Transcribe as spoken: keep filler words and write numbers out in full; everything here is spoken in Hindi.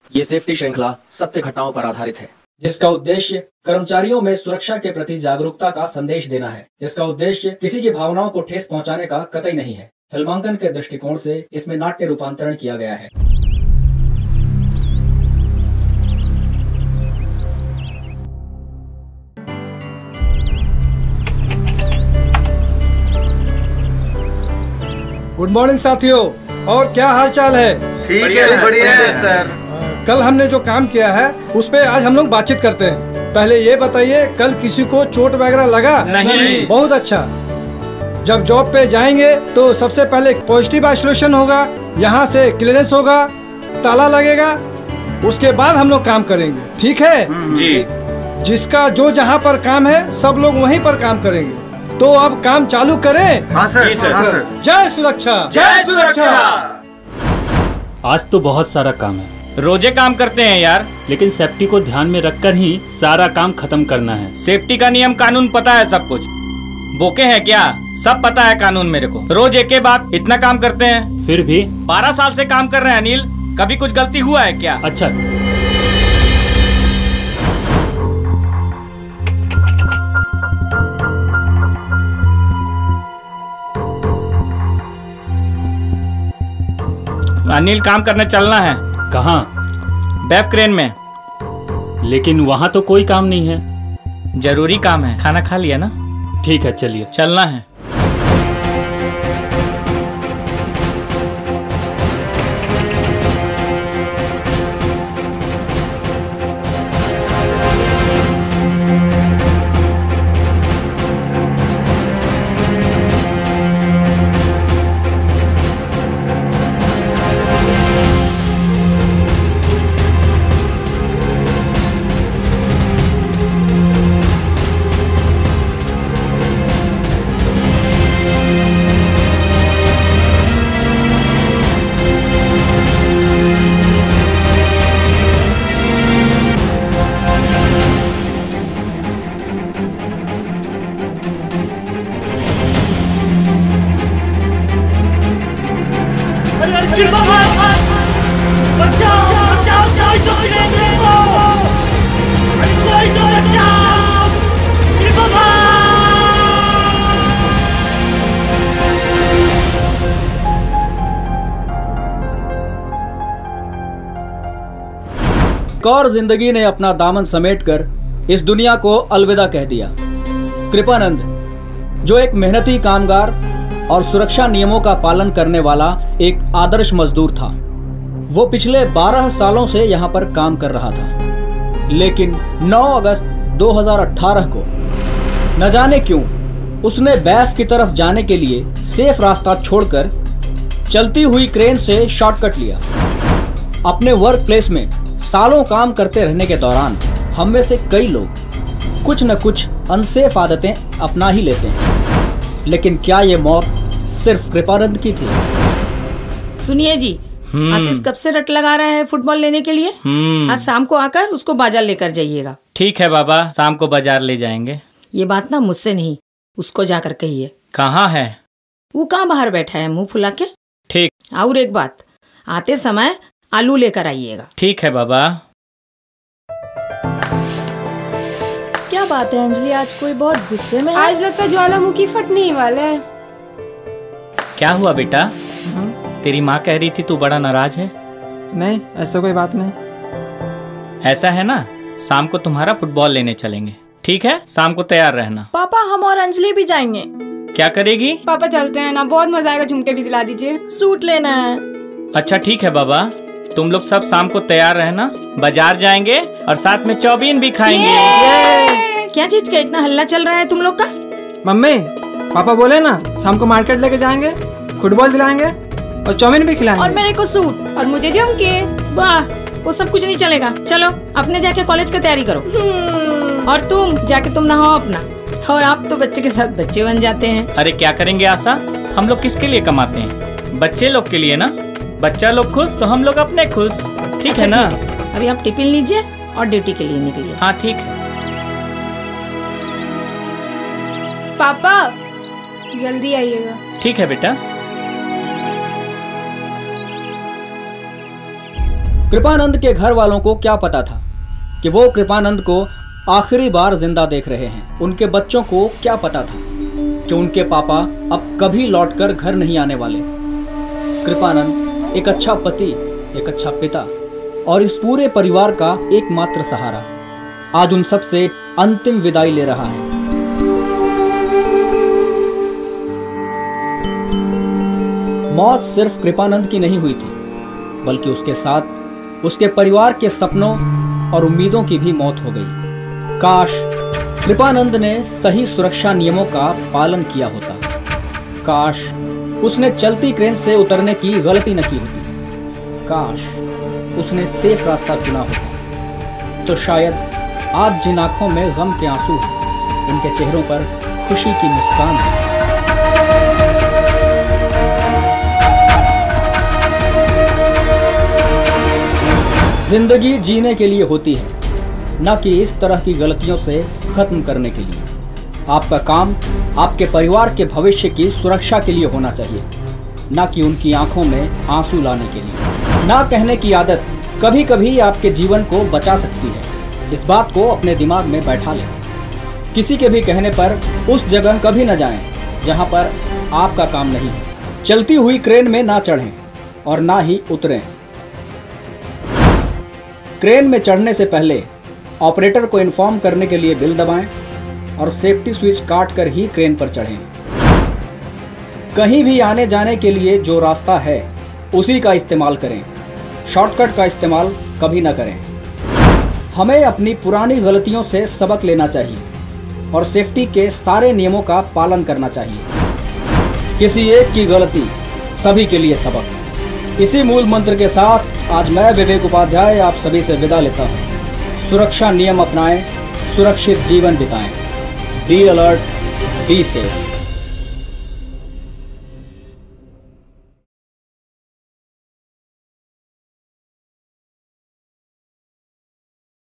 ये सेफ्टी श्रृंखला सत्य घटनाओं पर आधारित है, जिसका उद्देश्य कर्मचारियों में सुरक्षा के प्रति जागरूकता का संदेश देना है। इसका उद्देश्य किसी की भावनाओं को ठेस पहुंचाने का कतई नहीं है। फिल्मांकन के दृष्टिकोण से इसमें नाट्य रूपांतरण किया गया है। गुड मॉर्निंग साथियों, और क्या हाल चाल है? ठीक है, बढ़िया है सर। कल हमने जो काम किया है उस पे आज हम लोग बातचीत करते हैं। पहले ये बताइए, कल किसी को चोट वगैरह लगा? नहीं। बहुत अच्छा। जब जॉब पे जाएंगे तो सबसे पहले पॉजिटिव आइसोलेशन होगा, यहाँ से क्लीयरेंस होगा, ताला लगेगा, उसके बाद हम लोग काम करेंगे। ठीक है जी। जिसका जो जहाँ पर काम है सब लोग वहीं पर काम करेंगे। तो अब काम चालू करें? हाँ सर, जी सर, हाँ सर। जय सुरक्षा। जय सुरक्षा। आज तो बहुत सारा काम है। रोजे काम करते हैं यार, लेकिन सेफ्टी को ध्यान में रखकर ही सारा काम खत्म करना है। सेफ्टी का नियम कानून पता है सब कुछ। बोके हैं क्या? सब पता है कानून मेरे को। रोज एक के बाद इतना काम करते हैं। फिर भी बारह साल से काम कर रहे हैं अनिल, कभी कुछ गलती हुआ है क्या? अच्छा, अनिल काम करने चलना है। कहाँ? बैफ क्रेन में। लेकिन वहाँ तो कोई काम नहीं है। जरूरी काम है। खाना खा लिया ना? ठीक है, चलिए। चलना है। कौर जिंदगी ने अपना दामन समेटकर इस दुनिया को अलविदा कह दिया। कृपानंद, जो एक मेहनती कामगार और सुरक्षा नियमों का पालन करने वाला एक आदर्श मजदूर था, वो पिछले बारह सालों से यहाँ पर काम कर रहा था। लेकिन नौ अगस्त दो हज़ार अठारह को न जाने क्यों उसने बैफ की तरफ जाने के लिए सेफ रास्ता छोड़कर चलती हुई क्रेन से शॉर्टकट लिया। अपने वर्क प्लेस में सालों काम करते रहने के दौरान हम में से कई लोग कुछ न कुछ अनसेफ आदतें अपना ही लेते हैं। लेकिन क्या ये मौत सिर्फ कृपानंद की थी? सुनिए जी, आशीष कब से रट लगा रहा है फुटबॉल लेने के लिए। आज शाम को आकर उसको बाजार लेकर जाइएगा। ठीक है बाबा, शाम को बाजार ले जाएंगे। ये बात ना मुझसे नहीं, उसको जाकर कहिए। कहाँ है वो? कहाँ बाहर बैठा है मुंह फुला के। ठीक। और एक बात, आते समय आलू लेकर आइएगा। ठीक है बाबा। क्या बात है अंजलि, आज कोई बहुत गुस्से में है। आज लगता है ज्वालामुखी फटने ही वाला है। क्या हुआ बेटा? तेरी माँ कह रही थी तू बड़ा नाराज है। नहीं, ऐसा कोई बात नहीं। ऐसा है ना, शाम को तुम्हारा फुटबॉल लेने चलेंगे। ठीक है, शाम को तैयार रहना। पापा, हम और अंजलि भी जाएंगे। क्या करेगी? पापा चलते हैं ना, बहुत मजा आएगा। झुमके भी दिला दीजिए। सूट लेना है। अच्छा ठीक है बाबा, तुम लोग सब शाम को तैयार रहना, बाजार जाएंगे और साथ में चौबीन भी खाएंगे। ये! क्या चीज का इतना हल्ला चल रहा है तुम लोग का? मम्मी, पापा बोले ना शाम को मार्केट लेके जाएंगे, फुटबॉल दिलाएंगे और चाउमीन भी खिलाएंगे। और मेरे को सूट और मुझे झुमके। वाह, वो सब कुछ नहीं चलेगा। चलो अपने जाके कॉलेज की तैयारी करो। और तुम जाके तुम नहाओ अपना। और आप तो बच्चे के साथ बच्चे बन जाते हैं। अरे क्या करेंगे आशा, हम लोग किसके लिए कमाते हैं? बच्चे लोग के लिए ना। बच्चा लोग खुश तो हम लोग अपने खुश। ठीक अच्छा, है ना? है। अभी आप टिफिन लीजिए और ड्यूटी के लिए निकलिए। हाँ ठीक है। पापा जल्दी आइएगा। ठीक है बेटा। कृपानंद के घर वालों को क्या पता था कि वो कृपानंद को आखिरी बार जिंदा देख रहे हैं। उनके बच्चों को क्या पता था कि उनके पापा अब कभी लौटकर घर नहीं आने वाले। कृपानंद एक अच्छा पति, एक अच्छा पिता और इस पूरे परिवार का एकमात्र सहारा आज उन सब से अंतिम विदाई ले रहा है। मौत सिर्फ कृपानंद की नहीं हुई थी, बल्कि उसके साथ उसके परिवार के सपनों और उम्मीदों की भी मौत हो गई। काश कृपानंद ने सही सुरक्षा नियमों का पालन किया होता। काश उसने चलती क्रेन से उतरने की गलती न की होती। काश उसने सेफ रास्ता चुना होता, तो शायद आज जिन आंखों में गम के आंसू हैं, उनके चेहरों पर खुशी की मुस्कान है। जिंदगी जीने के लिए होती है, न कि इस तरह की गलतियों से खत्म करने के लिए। आपका काम आपके परिवार के भविष्य की सुरक्षा के लिए होना चाहिए, न कि उनकी आंखों में आंसू लाने के लिए। ना कहने की आदत कभी कभी आपके जीवन को बचा सकती है। इस बात को अपने दिमाग में बैठा लें। किसी के भी कहने पर उस जगह कभी न जाएं जहां पर आपका काम नहीं है। चलती हुई क्रेन में ना चढ़ें और ना ही उतरें। क्रेन में चढ़ने से पहले ऑपरेटर को इन्फॉर्म करने के लिए बेल दबाएं और सेफ्टी स्विच काट कर ही क्रेन पर चढ़ें। कहीं भी आने जाने के लिए जो रास्ता है उसी का इस्तेमाल करें। शॉर्टकट का इस्तेमाल कभी ना करें। हमें अपनी पुरानी गलतियों से सबक लेना चाहिए और सेफ्टी के सारे नियमों का पालन करना चाहिए। किसी एक की गलती सभी के लिए सबक। इसी मूल मंत्र के साथ आज मैं विवेक उपाध्याय आप सभी से विदा लेता हूँ। सुरक्षा नियम अपनाएं, सुरक्षित जीवन बिताएं। Be alert, be safe.